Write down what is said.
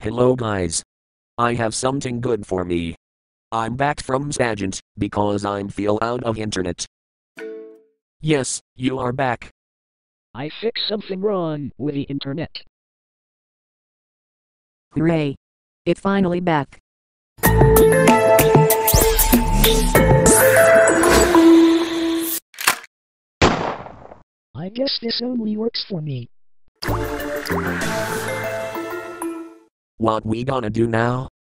Hello guys. I have something good for me. I'm back from Sagent because I'm feel out of internet. Yes, you are back. I fixed something wrong with the internet. Hooray! It finally back. I guess this only works for me. What we gonna do now?